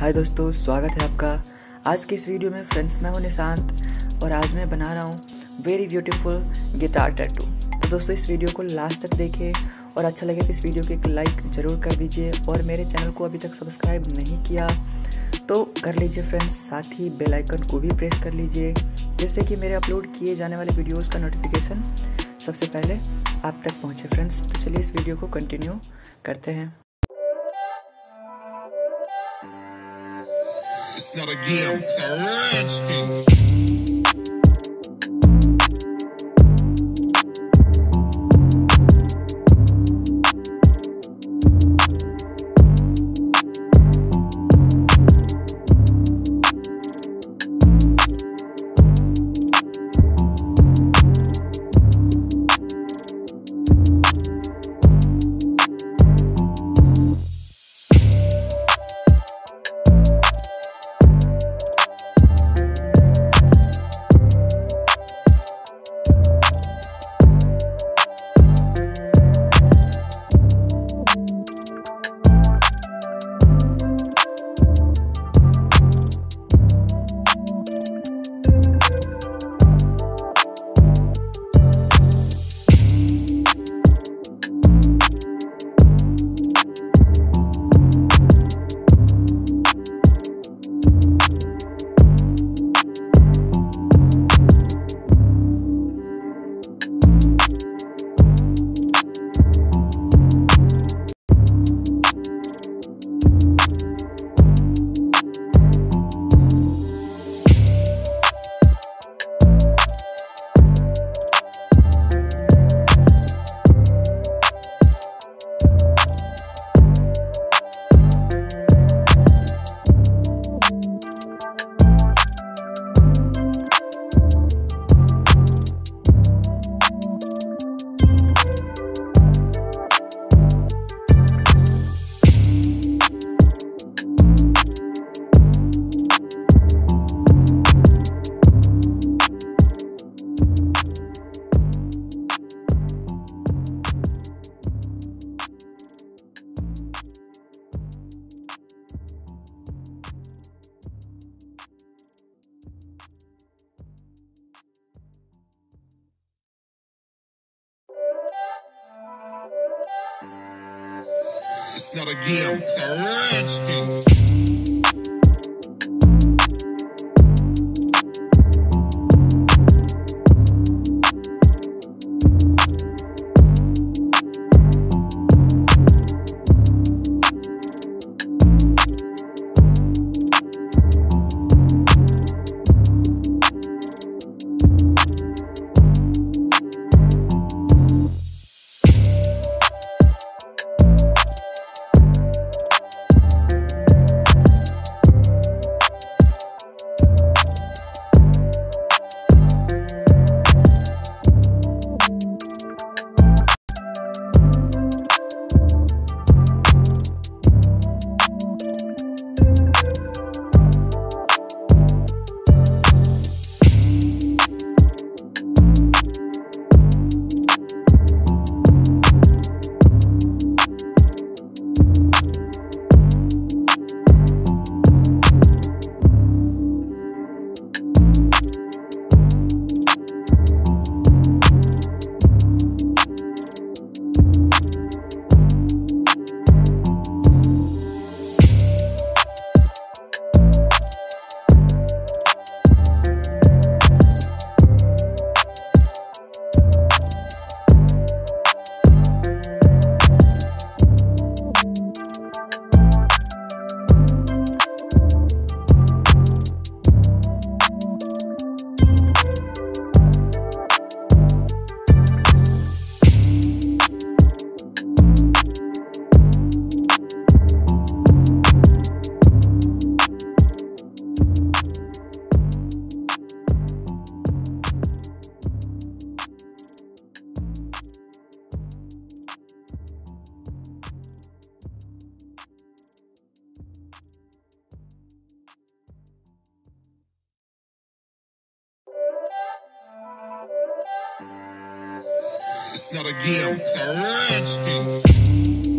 हाय दोस्तों, स्वागत है आपका आज की इस वीडियो में। फ्रेंड्स, मैं हूं निशांत और आज मैं बना रहा हूं वेरी ब्यूटीफुल गिटार टैटू। तो दोस्तों, इस वीडियो को लास्ट तक देखें और अच्छा लगे तो इस वीडियो को एक लाइक ज़रूर कर दीजिए और मेरे चैनल को अभी तक सब्सक्राइब नहीं किया तो कर लीजिए फ्रेंड्स। साथ ही बेल आइकन को भी प्रेस कर लीजिए जिससे कि मेरे अपलोड किए जाने वाले वीडियोज़ का नोटिफिकेशन सबसे पहले आप तक पहुँचे फ्रेंड्स। तो चलिए इस वीडियो को कंटिन्यू करते हैं। It's not a game, it's a rich thing. It's not a game, it's a rich thing. It's not a game, it's a rich thing.